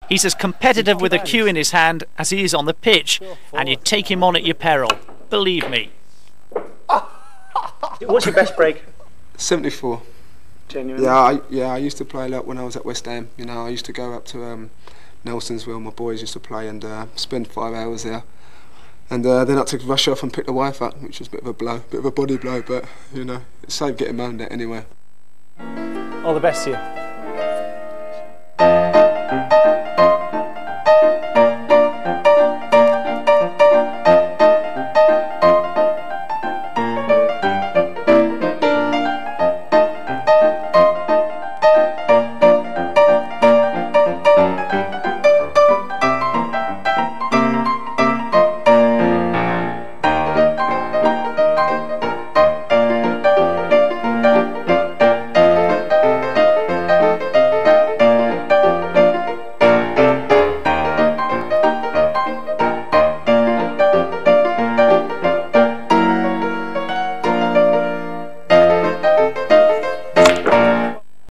He's as competitive with a cue in his hand as he is on the pitch, and you take him on at your peril, believe me. What's your best break? 74. Genuinely? Yeah, I used to play a lot when I was at West Ham. You know, I used to go up to Nelson's where my boys used to play and spend 5 hours there. And then I had to rush off and pick the wife up, which was a bit of a blow, bit of a body blow, but you know, it saved getting moaned at anyway. All the best to you.